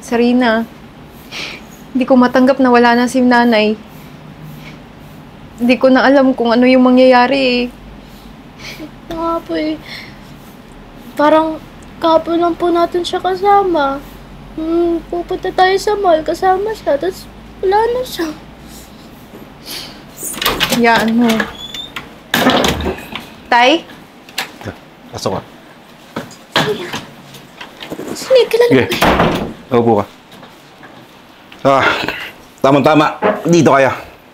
Sarina, hindi ko matanggap na wala na si nanay. Hindi ko na alam kung ano yung mangyayari eh. Nga po eh. Parang kahapon lang po natin siya kasama. Pupunta tayo sa mall, kasama siya, tapos wala na siya. Yaan mo. Tay? Pasok ka. Sige, kilala ko eh. Upo ka. Tama-tama. Dito kaya.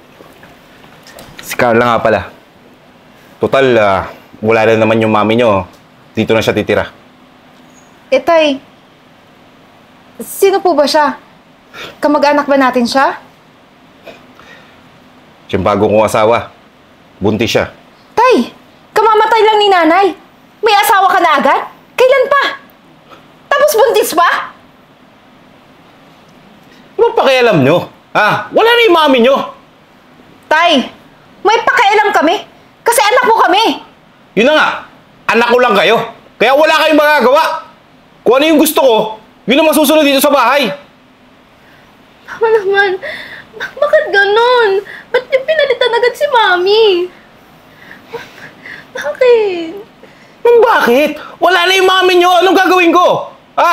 Si Carla nga pala. Total, wala na naman yung mami nyo. Dito na siya titira. Tay, sino po ba siya? Kamag-anak ba natin siya? Siyang bago kong asawa. Buntis siya. Tay, kamamatay lang ni nanay. May asawa ka na agad? Kailan pa? Tapos buntis pa? Ano pakialam nyo? Wala na yung mami nyo. Tay, may pakialam kami. Kasi anak mo kami. Yun na nga. Anak ko lang kayo. Kaya wala kayong magagawa. Kung ano yung gusto ko, yun ang masusunod dito sa bahay. Tama naman. Bakit ganon? Ba't niyo pinalitan agad si Mami? Bakit? Bakit? Wala na yung mami nyo. Anong gagawin ko?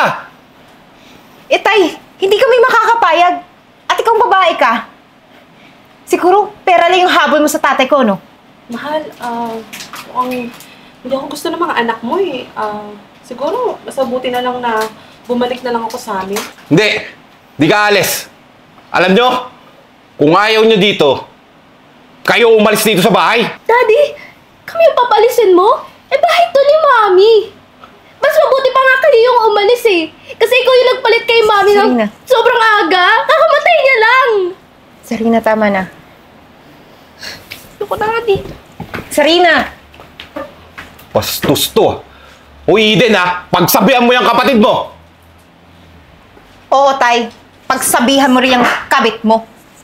Tay, hindi kami makakapayag. At ikaw babae ka. Siguro, pera lang yung habol mo sa tatay ko, no? Mahal, hindi ako gusto ng mga anak mo eh. Siguro, mas mabuti na lang na bumalik na lang ako sa amin. Hindi. Di ka alis. Alam nyo, kung ayaw nyo dito, kayo umalis dito sa bahay. Daddy, kami yung papalisin mo? Bahay to ni Mami. Mas mabuti pa nga kayo yung umalis eh. Kasi ikaw yung nagpalit kay Mami ng Sarina. sobrang aga. Kakamatay niya lang. Sarina, tama na. Ako na nga dito. Sarina! Bastos to. Uy, Eden pagsabihan mo yung kapatid mo. Oo, Tay. Pagsabihan mo rin yung kabit mo.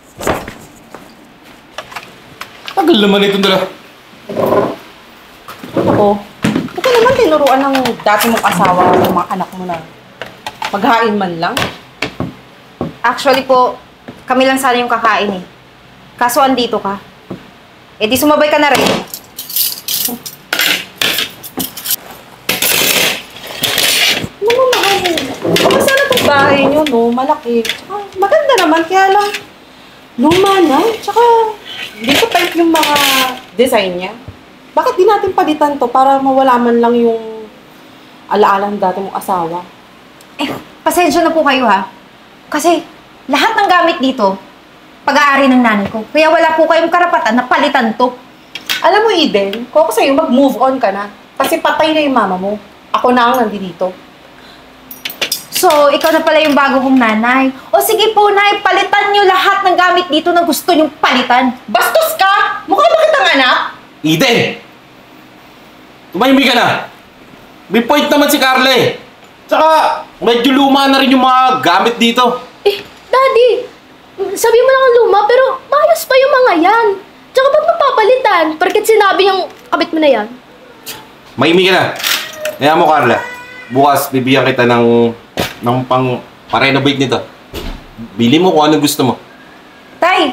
Tagal naman itong dala. Ako, ito naman tinuruan ng dati mong asawa ng mga anak mo na maghain man lang. Actually po, kami lang sana yung kakain eh. Kaso andito ka. Eh di sumabay ka na rin. Ano mahal? Okay sana itong bahay nyo, no? Malaki. Tsaka maganda naman, kaya lang luma na. Tsaka hindi ko type yung mga design niya. Bakit di natin palitan to para mawala man lang yung alaala ng dati mong asawa? Eh, pasensya na po kayo ha. Kasi lahat ng gamit dito, pag-aari ng nanay ko. Kaya wala po kayong karapatan na palitan to. Alam mo, Eden, kung ako sa'yo, mag-move on ka na. Kasi patay na yung mama mo. Ako na ang nandito. So, ikaw na pala yung bago kong nanay. O sige po, nay, palitan nyo lahat ng gamit dito na gusto nyong palitan. Bastos ka! Mukha ba kitang anak? Eden! Tumahimik ka na. May point naman si Carla eh. Tsaka, medyo luma na rin yung mga gamit dito. Daddy, sabi mo lang ang luma, pero maayos pa yung mga yan. Tsaka ba't mapapalitan? Porket sinabi yung kabit mo na yan. Mahimik ka na. Kaya mo, Carla. Bukas, bibigyan kita ng pa-renovate nito. Bili mo kung anong gusto mo. Tay!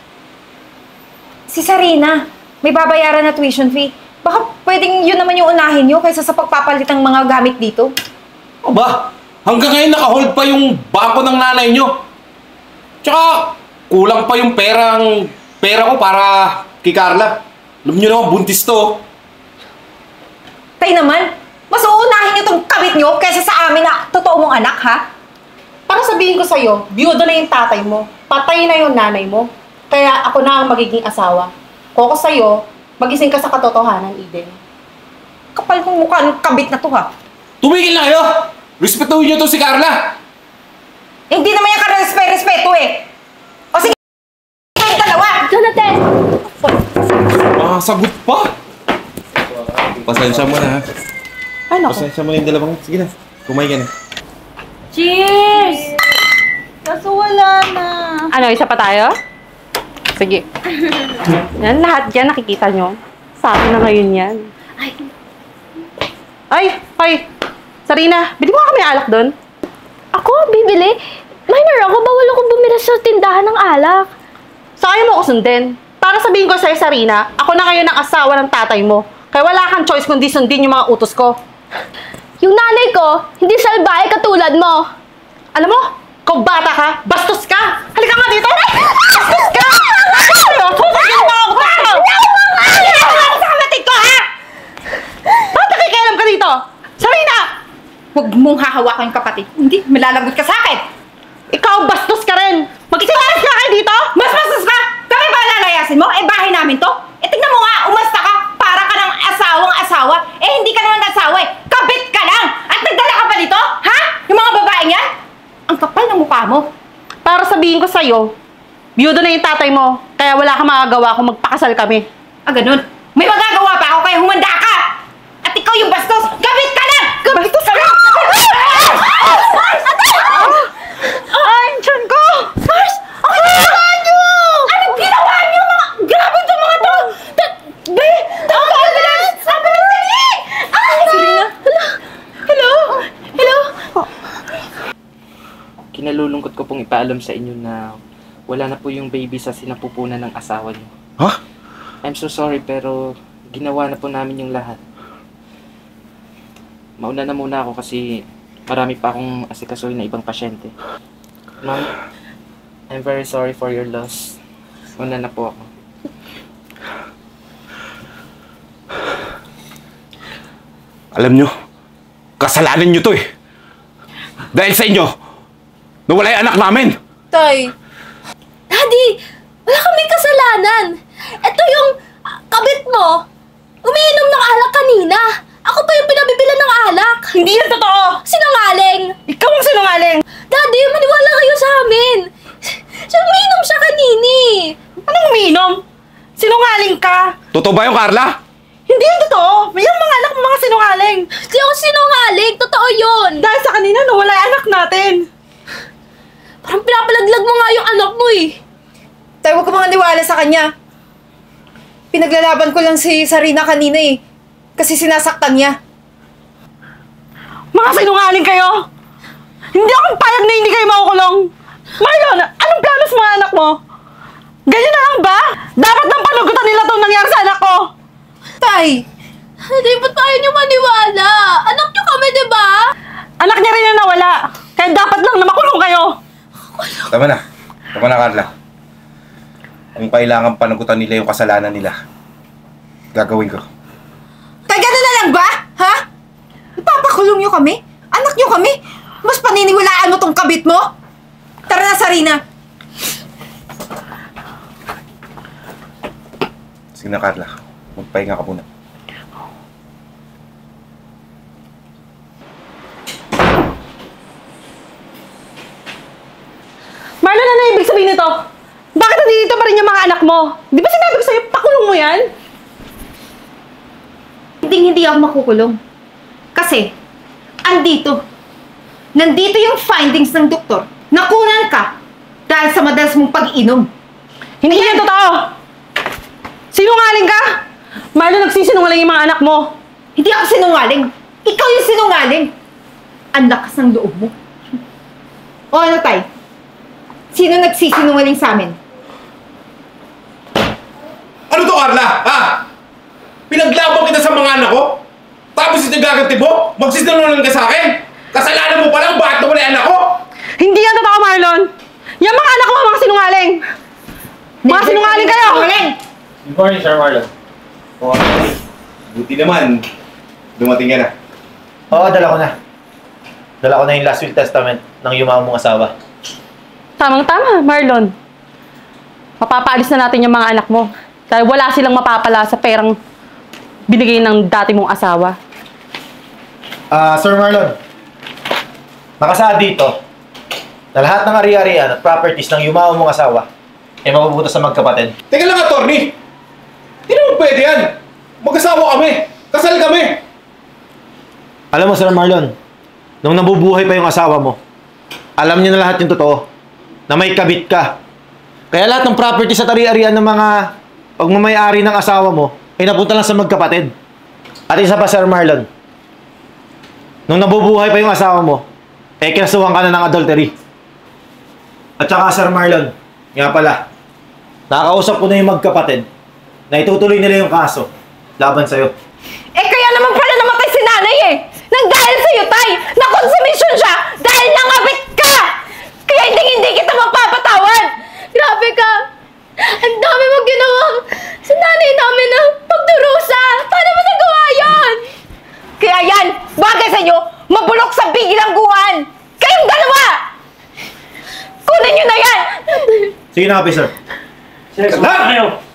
Si Sarina, may babayaran na tuition fee. Baka pwedeng yun naman yung unahin nyo kaysa sa pagpapalit ng mga gamit dito. Aba, hanggang ngayon naka-hold pa yung bangko ng nanay nyo. Tsaka, kulang pa yung pera ko para kay Carla. Alam nyo naman, buntis to. Tay naman, mas uunahin nyo tong kabit nyo kaysa sa amin na totoo mong anak, ha? Para sabihin ko sa'yo, biyudo na yung tatay mo. Patay na yung nanay mo. Kaya ako na ang magiging asawa. Kung ako sa'yo, magising ka sa katotohanan, Eden. Kapal ng mukha ng kabit na to, ha? Tumigil na kayo! Respetuhin nyo to si Carla! Eh, hindi naman yung respeto eh. O sige, kayong dalawa. Jonathan! Sagot pa! Pasensya mo na ha. Ay, naku. Pasensya mo na yung dalawang. Sige na, kumain ka na. Cheers! Kaso wala na. Ano, isa pa tayo? Sige. Yan, lahat yan, nakikita nyo. Sa akin na ngayon yan. Ay, Sarina, bili mo nga kami alak doon. Ako, bibili? Minor ako, bawal ako bumili sa tindahan ng alak. Saan mo ako sundin? Para sabihin ko sa'yo, Sarina, ako na ngayon ang asawa ng tatay mo. Kaya wala kang choice kundi sundin yung mga utos ko. Yung nanay ko, hindi salbahe katulad mo. Alam mo, kung bata ka, bastos ka! Halika nga dito! Bastos ka! Tutugin mo ako! Sa kapatid ko, ha? Bakit nakikialam ka dito? Sarina! Huwag mong hahawakan yung kapatid. Hindi, malalagot ka sa akin. Ikaw, bastos ka rin! Magsisingalas ka kayo dito! Mas bastos ka! Kami ba lalayasin mo? Eh, bahay namin to. Eh, tignan mo nga, umasta ka. Para ka ng asawang asawa. Eh, hindi ka naman asawa eh. Kabit ka lang! At nagdala ka pa dito? Ha? Yung mga babaeng yan? Ang kapal ng mukha mo. Para sabihin ko sa'yo, biyudo na yung tatay mo, kaya wala kang magagawa kung magpakasal kami. Ah, ganun. May magagawa pa ako kaya humanda ka! At ikaw yung bastos! Kabit ka lang! Bastos ka! Ay, tiyan ko! Mars! Ang ginawa niyo! Anong ginawa niyo, mga... Grabe itong mga to! Be! Ambulance! Ambulance! Dali! Ay! Serena? Hello? Hello? Kinalulungkot ko pong ipaalam sa inyo na wala na po yung baby sa sinapupunan ng asawa niyo. Ha? I'm so sorry pero ginawa na po namin yung lahat. Mauna na muna ako kasi marami pa akong asikasuhin na ibang pasyente. Ma'am, I'm very sorry for your loss. Una na po ako. Alam nyo, kasalanan nyo to eh. Dahil sa inyo, nawala yung anak namin. Tay. Daddy, wala kaming kasalanan. Ito yung kabit mo. Umiinom ng alak kanina. Ako pa yung pinabibilan ng alak. Hindi yan totoo! Sinungaling. Ikaw ang sinungaling! Daddy, maniwala kayo sa amin. Siya umiinom siya kanini. Anong umiinom? Sinungaling ka! Totoo ba yung Carla? Hindi yan totoo! May yung mga anak mo mga sinungaling! Hindi ako sinungaling. Totoo yun. Dahil sa kanina, nawala yung anak natin! Parang pinapalaglag mo nga yung anak mo eh. Tay, huwag ka mga niwala sa kanya. Pinaglalaban ko lang si Sarina kanina eh. Kasi sinasaktan niya. Mga sinungaling kayo! Hindi akong payag na hindi kayo makukulong! Marlon, anong plano sa mga anak mo? Ganyan na lang ba? Dapat nang panugutan nila itong nangyari sa anak ko! Tay! Daddy, ba't tayo niyo maniwala? Anak niyo kami, di ba? Anak niya rin na nawala! Kaya dapat lang na makulong kayo! Tama na. Tama na, Carla. Kung kailangan panagutan nila yung kasalanan nila, gagawin ko. Tay, gano'n na lang ba? Ha? Ipapakulong niyo kami? Anak niyo kami? Mas paniniwalaan mo tong kabit mo? Tara na, Sarina. Sige na, Carla. Magpahinga ka muna. Marlon, ano ibig sabihin nito? Bakit nandito pa rin yung mga anak mo? Di ba sinabi ko sa'yo, pakulong mo yan? Hindi ako makukulong. Kasi, nandito yung findings ng doktor. Nakunan ka dahil sa madalas mong pag-inom. Hindi yan totoo! Sinungaling ka! Marlon, nagsisinungaling yung mga anak mo. Hindi ako sinungaling. Ikaw yung sinungaling. Ang lakas ng loob mo. O ano, Tay? Sino nagsisinungaling sa amin? Ano to, Carla? Ha? Pinaglaban kita sa mga anak ko? Tapos ito gaganti mo? Magsisinungaling ka sa akin? Kasalanan mo pa lang, bakit nawala yung anak ko? Hindi yan totoo, Marlon! Yung mga anak mo, mga sinungaling! Mga sinungaling kayo! Sinungaling! Good morning, Sir Marlon. Buti naman, dumating ka na. Oo, dala ko na. Dala ko na yung last will testament ng yumaong mong asawa. Tamang-tama, Marlon. Mapapaalis na natin yung mga anak mo. Dahil wala silang mapapala sa perang binigay ng dati mong asawa. Sir Marlon, nakasaad dito na lahat ng ari-arian at properties ng yumaong mong asawa ay mapupunta sa magkapatid. Teka lang, attorney! Hindi naman pwede yan! Mag-asawa kami! Kasal kami! Alam mo, Sir Marlon, nung nabubuhay pa yung asawa mo, alam niyo na lahat yung totoo, na may kabit ka. Kaya lahat ng properties at ari-arian ng mga pagmamayari ng asawa mo ay napunta lang sa magkapatid. At isa pa, Sir Marlon, nung nabubuhay pa yung asawa mo, kinasuhan ka na ng adultery. At saka Sir Marlon, nga pala, nakakausap ko na yung magkapatid na itutuloy nila yung kaso laban sa'yo. Eh kaya naman pala namatay si nanay eh! Nang dahil sa'yo, tay! Na-consumption siya dahil nangabit ka! Kaya hindi kita mapapatawad! Grabe ka! Ang dami mong ginawa sa nanay namin ng pagdurusa! Paano mo nagawa yan? Kaya yan, bagay sa inyo, mabulok sa bigilangguan! Kayong dalawa! Kunin nyo na yan! Sige na, officer. Sir, sumama kayo!